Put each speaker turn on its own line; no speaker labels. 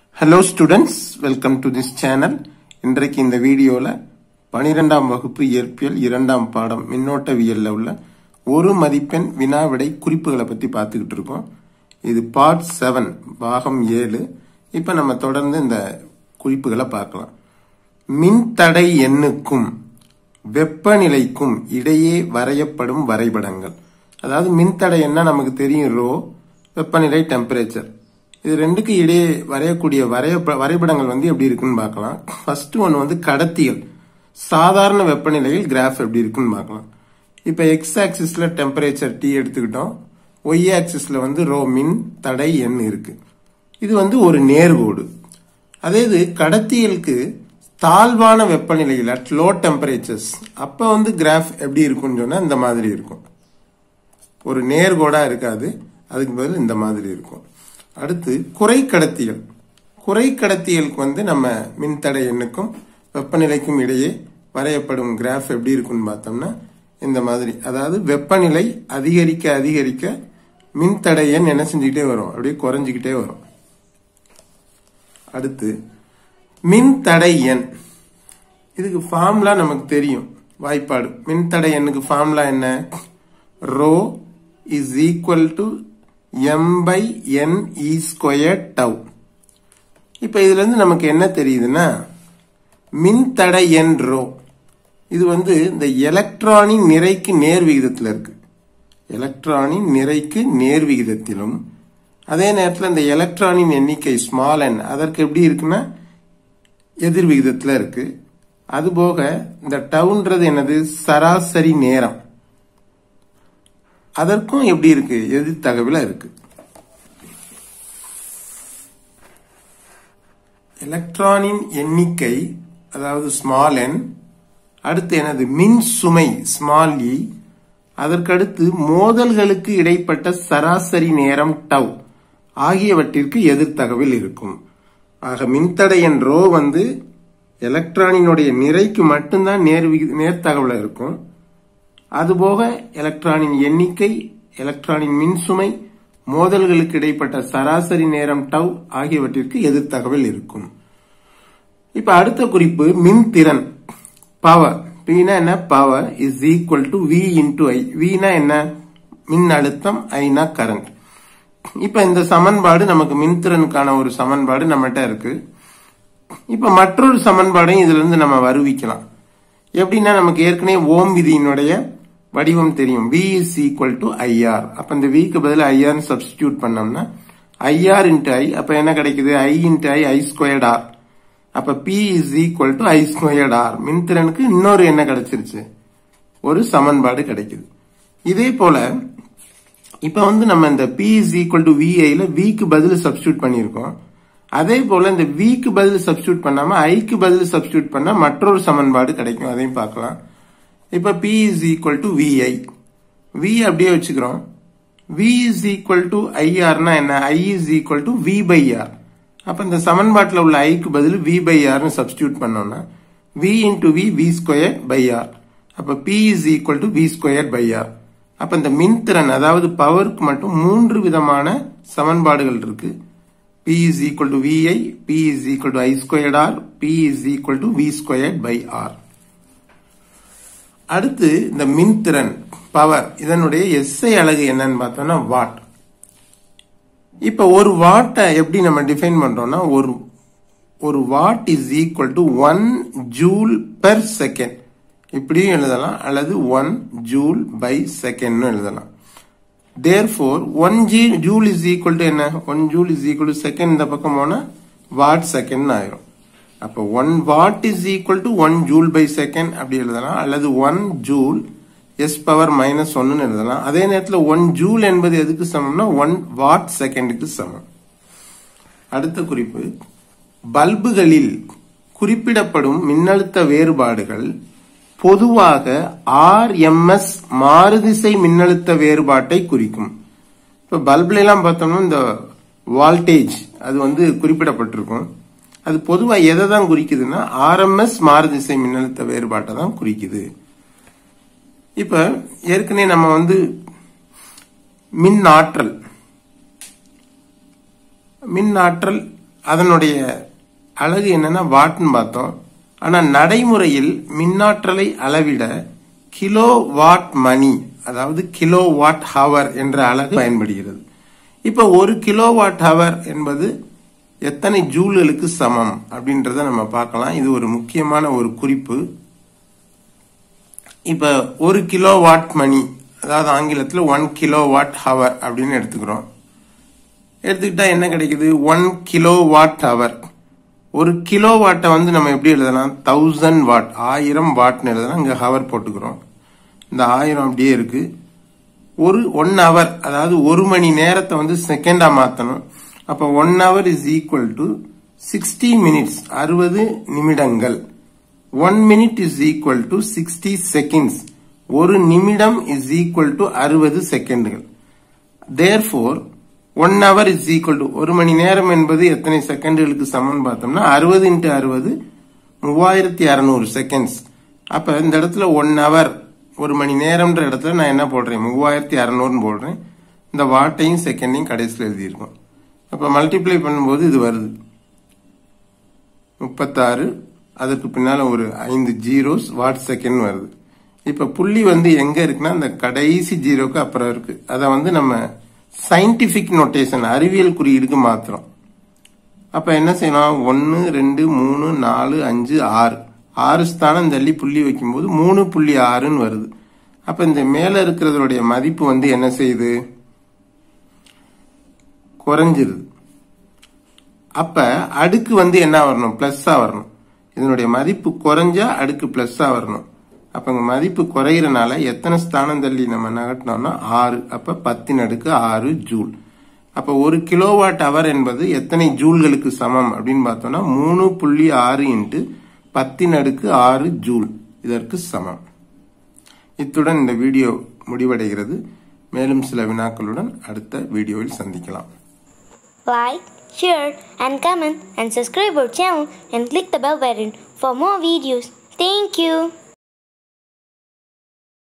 Hello students, welcome to this channel. இன்றைக்கு இந்த வீடியோல 12ஆம் வகுப்பு இயற்பியல் 2ஆம் பாடம் மின்னோட்டவியல்ல உள்ள ஒரு மதிப்பெண் வினாவிடை குறிப்புகளை பத்தி பார்த்துக்கிட்டு இருக்கோம். இது பார்ட் 7 பாகம் 7. இப்போ நம்ம தொடர்ந்து இந்த குறிப்புகளை பார்க்கலாம். மின்தடை எண்ணுக்கும் வெப்பநிலைக்கும் இடையே வரையப்படும் வரைபடங்கள். அதாவது மின்தடை என்ன நமக்கு தெரியும், ரோ, வெப்பநிலை டெம்பரேச்சர். இது ரெண்டுக்கு இடையே வரையக்கூடிய வரைபடங்கள் வந்து எப்படி இருக்குன்னு பார்க்கலாம். ஃபர்ஸ்ட் ஒன் வந்து கடத்திகள். சாதாரண வெப்பநிலையில் கிராஃப் எப்படி இருக்குன்னு பார்க்கலாம். இப்ப எக்ஸ் ஆக்சிஸ்ல டெம்பரேச்சர் T எடுத்துக்கிட்டோம், ஒய் ஆக்சிஸ்ல வந்து ரோ மின் தடை எண் இருக்கு. இது வந்து ஒரு நேர்கோடு. அதே இது கடத்திகளுக்கு தாழ்வான வெப்பநிலையில் அட் லோ டெம்பரேச்சர்ஸ் அப்ப வந்து கிராஃப் எப்படி இருக்கும்னு சொன்னா இந்த மாதிரி இருக்கும். ஒரு நேர்கோடா இருக்காது, அதுக்கு பதில் இந்த மாதிரி இருக்கும். அடுத்து குறைக்கடத்திகள். குறைக்கடத்திகளுக்கு வந்து நம்ம மின்தடை எண்ணுக்கும் வெப்பநிலைக்கும் இடையே வரையப்படும் கிராஃப் எப்படி இருக்குன்னு பார்த்தோம்னா இந்த மாதிரி. அதாவது வெப்பநிலை அதிகரிக்க அதிகரிக்க மின்தடை எண் என்ன செஞ்சுக்கிட்டே வரும், அப்படியே குறைஞ்சிக்கிட்டே வரும். அடுத்து மின்தடை எண். இதுக்கு ஃபார்முலா நமக்கு தெரியும், வாய்ப்பாடு. மின்தடை எண்ணுக்கு ஃபார்முலா என்ன, rho is equal to m by n e square tau. இப்ப இதுல இருந்து நமக்கு என்ன தெரியுதுன்னா, மின்தடை எண் ரோ இது வந்து இந்த எலக்ட்ரானின் நிறைக்கு நேர் விகிதத்தில் இருக்கு. எலக்ட்ரானின் நிறைக்கு நேர் விகிதத்திலும் அதே நேரத்தில் இந்த எலக்ட்ரானின் எண்ணிக்கை ஸ்மால் n அதற்கு எப்படி இருக்குன்னா எதிர் விகிதத்தில் இருக்கு. அதுபோக இந்த டவுன்றது என்னது, சராசரி நேரம், அதற்கும் எப்படி இருக்கு, எதிர் தகவல இருக்கு. எலக்ட்ரானின் எண்ணிக்கை அதாவது ஸ்மால் n, அடுத்து என்னது மின் சுமை ஸ்மால் e, அதற்கடுத்து மோதல்களுக்கு இடைப்பட்ட சராசரி நேரம் டவ் ஆகியவற்றிற்கு எதிர் தகவல் இருக்கும். ஆக மின்தடை எண் ரோ வந்து எலக்ட்ரானினுடைய நிறைக்கு மட்டும்தான் நேர் தகவல இருக்கும். அதுபோக எலக்ட்ரானின் எண்ணிக்கை, எலக்ட்ரானின் மின்சுமை, மோதல்களுக்கு இடைப்பட்ட சராசரி நேரம் டவ் ஆகியவற்றிற்கு எதிர் தகவல் இருக்கும். இப்ப அடுத்த குறிப்பு மின்திறன், பவர். Pனா என்ன, power is equal to V into I. Vனா என்ன, மின் அழுத்தம், Iனா கரண்ட். இப்ப இந்த சமன்பாடு நமக்கு மின்திறனுக்கான ஒரு சமன்பாடு நம்மகிட்ட இருக்கு. இப்ப மற்றொரு சமன்பாடையும் இதுல இருந்து நம்ம வருவிக்கலாம். எப்படின்னா நமக்கு ஏற்கனவே ஓம் விதியினுடைய வடிவம் தெரியும், V is equal to IR. அப்ப இந்த V க்கு பதில் IR சப்ஸ்டிடியூட் பண்ணோம்னா IR into I, அப்ப என்ன கிடைக்குது, I into I, I squared R. அப்ப P is equal to I squared R. மின்திறனுக்கு இன்னொரு என்ன கிடைச்சிருச்சு, ஒரு சமன்பாடு கிடைக்குது. இதே போல இப்ப வந்து நம்ம இந்த P is equal to VI ல V க்கு பதில் சப்ஸ்டிடியூட் பண்ணியிருக்கோம். அதே போல இந்த V க்கு பதில் சப்ஸ்டிடியூட் பண்ணாம I க்கு பதில் சப்ஸ்டிடியூட் பண்ணா மற்றொரு சமன்பாடு கிடைக்கும், அதையும் பார்க்கலாம். இப்ப P is equal to VI. V அப்படியே வச்சுக்கிறோம். V is equal to IR னா என்ன, I is equal to V by R. அப்ப இந்த சமன்பாட்டில் உள்ள I க்கு பதில் V by R னு சப்ஸ்டிடியூட் பண்ணோம்னா V into V, V square by R. அப்ப P is equal to V square by R. அப்ப இந்த மின்திறன் அதாவது பவருக்கு மட்டும் 3 விதமான சமன்பாடுகள் இருக்கு. P is equal to VI, P is equal to I squared R, P is equal to V squared by R. அடுத்து இந்த மின்திறன் பவர் இதனுடைய SI அலகு என்னன்னு பார்த்தோம்னா வாட். இப்ப ஒரு வாட்டை எப்படி நம்ம டிஃபைன் பண்றோம்னா, ஒரு watt is equal to 1 joule per second இப்படியும் எழுதலாம், அல்லது 1 ஜூல் பை செகண்ட் எழுதலாம். Therefore 1 joule is equal to என்ன, 1 joule is equal to second, இந்த பக்கம் போனா watt second ஆயிரும். அப்ப 1 watt is equal to 1 joule by second அப்படி எழுதலாம், அல்லது 1 joule s power minus 1 எழுதலாம். அதே நேரத்தில் 1 joule என்பது எதுக்கு சமம்னா 1 watt secondக்கு சமம். அடுத்த குறிப்பு, பல்புகளில் குறிப்பிடப்படும் மின்னழுத்த வேறுபாடுகள் பொதுவாக RMS மாறுதிசை மின்னழுத்த வேறுபாட்டை குறிக்கும். இப்ப பல்புல எல்லாம் பார்த்தோம்னா இந்த வோல்டேஜ் அது வந்து குறிப்பிடப்பட்டிருக்கும். அது பொதுவா எதை தான் குறிக்குதுன்னா RMS மாறுதிசை மின்னழுத்த வேறுபாட்டை தான் குறிக்குது. இப்ப ஏற்கனவே நம்ம வந்து மின் ஆற்றல் அதனுடைய அலகு என்னன்னா வாட்னு பார்த்தோம். ஆனா நடைமுறையில் மின்னாற்றலை அளவிட கிலோ வாட் மணி, அதாவது கிலோ வாட் ஹவர் என்ற அலகு பயன்படுகிறது. இப்ப ஒரு கிலோ வாட் ஹவர் என்பது எத்தனை ஜூல்களுக்கு சமம் அப்படின்றத நம்ம பார்க்கலாம். இது ஒரு முக்கியமான ஒரு குறிப்பு. இப்ப ஒரு கிலோ வாட் மணி, அதாவது ஆங்கிலத்தில் 1 கிலோ வாட் ஹவர் அப்படின்னு எடுத்துக்கிறோம். எடுத்துக்கிட்டா என்ன கிடைக்குது? 1 கிலோ வாட் ஹவர். ஒரு கிலோ வாட்டை வந்து நம்ம எப்படி எழுதலாம்? 1000 வாட், 1000 வாட்னு எழுதலாம். இங்க ஹவர் போட்டுக்கிறோம். இந்த 1000 அப்படியே இருக்கு. ஒரு 1 ஹவர், அதாவது ஒரு மணி நேரத்தை வந்து செகண்டா மாத்தணும். அப்ப 1 hour is equal to 60 minutes, 60 நிமிடங்கள். 1 minute is equal to 60 seconds. ஒரு நிமிடம் இஸ் ஈக்குவல் டு 60 செகண்டுகள். Therefore 1 hour is equal to, ஒரு மணி நேரம் என்பது எத்தனை செகண்டுகளுக்கு சமம் பார்த்தோம்னா 60 இன்டு 60 3200 செகண்ட்ஸ். அப்ப இந்த இடத்துல 1 ஹவர், ஒரு மணி நேரம்ன்ற இடத்துல நான் என்ன போடுறேன்? 3200 போடுறேன். இந்த வாட்டையும் செகண்டையும் கடைசியில் எழுதியிருக்கோம். அப்ப மல்டிப்ளை பண்ணும்போது இது வருது 36. அதுக்கு பின்னால ஒரு 5 ஜீரோஸ், வாட் செகண்ட் வருது. இப்ப புள்ளி வந்து எங்க இருக்குன்னா அந்த கடைசி ஜீரோக்கு அப்புறம் இருக்கு. அத வந்து நம்ம சயின்டிபிக் நோட்டேஷன், அறிவியல் குறியீடுக்கு மாத்திரம். அப்ப என்ன செய்யலாம்? 1 2 3 4 5 6, 6 ஸ்தானம் தள்ளி புள்ளி வைக்கும்போது 3.6ன்னு வருது. அப்ப இந்த மேல இருக்கிறதோடைய மதிப்பு வந்து என்ன செய்யுது? குறைஞ்சிருது. அப்ப அடுக்கு வந்து என்ன வரணும்? பிளஸ்ஸா வரணும். இதனுடைய மதிப்பு குறைஞ்சா அடுக்கு பிளஸ்ஸா வரணும். அப்ப இங்க மதிப்பு குறையிறனால எத்தனை ஸ்தானம் தள்ளி நம்ம நகட்டினோம்னா 6. அப்ப 10⁻6 ஜூல். அப்ப ஒரு கிலோவாட் அவர் என்பது எத்தனை ஜூல்களுக்கு சமம் அப்படின்னு பார்த்தோம்னா 3.6 இன்ட்டு 10⁻6 ஜூல் இதற்கு சமம். இத்துடன் இந்த வீடியோ முடிவடைகிறது. மேலும் சில வினாக்களுடன் அடுத்த வீடியோவில் சந்திக்கலாம்.
Like, share and comment and subscribe our channel and click the bell button for more videos. Thank you.